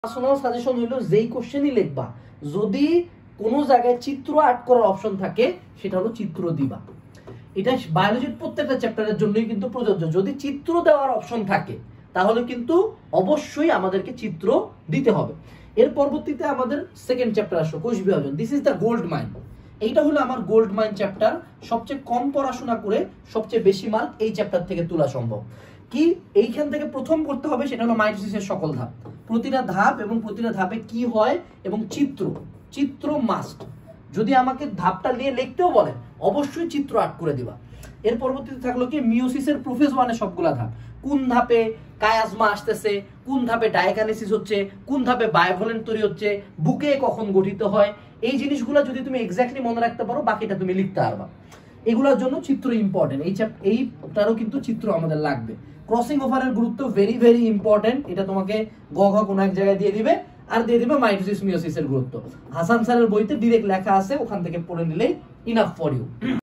Personal suggestion হলো যেই কোশ্চেনই লিখবা যদি কোনো জায়গায় চিত্র অ্যাড করার অপশন থাকে সেটা হলো চিত্র দিবা। এটা বায়োলজির প্রত্যেকটা চ্যাপ্টারের জন্যই কিন্তু প্রযোজ্য। যদি চিত্র দেওয়ার অপশন থাকে তাহলে কিন্তু অবশ্যই আমাদেরকে চিত্র দিতে হবে। এর পরবর্তীতে আমাদের সেকেন্ড চ্যাপ্টার আসলো কোষ বিভাজন। This is the gold mine. এইটা হলো আমার গোল্ড মাইন চ্যাপ্টার। সবচেয়ে কম পড়াশোনা করে সবচেয়ে বেশি মার্ক এই চ্যাপ্টার থেকে তোলা সম্ভব। কি এইখান থেকে প্রথম করতে হবে সেটা হলো মাইটোসিসের সকল ধাপ, প্রতিটা ধাপ এবং প্রতিটা ধাপে কি হয় এবং চিত্র মাস্ট। যদি আমাকে ধাপটা নিয়ে লিখতেও বলে অবশ্যই চিত্র আর্ট করে দিবা। এর পরবর্তীতে থাকলো কি মিওসিসের প্রোফেজ ওয়ানের সবগুলা ধাপ, কোন ধাপে কায়াজমা আসতেছে, কোন ধাপে ডায়াকানেসিস হচ্ছে, কোন ধাপে বায়োভলেন্ট তৈরি হচ্ছে, বুকে কখন গঠিত হয়, এই জিনিসগুলো যদি তুমি এক্স্যাক্টলি মনে রাখতে পারো বাকিটা তুমি লিখতে পারবা। এগুলোর জন্য চিত্র ইম্পর্টেন্ট। এইটারও কিন্তু চিত্র আমাদের লাগবে। ক্রসিং ওভারের গুরুত্ব ভেরি ভেরি ইম্পর্টেন্ট। এটা তোমাকে গ ঘ কোনো এক জায়গায় দিয়ে দিবে, আর দিয়ে দিবে মাইটোসিস মিওসিসের গুরুত্ব। হাসান স্যারের বইতে ডিরেক্ট লেখা আছে, ওখান থেকে পড়ে নিলেই ইনাফ ফর ইউ।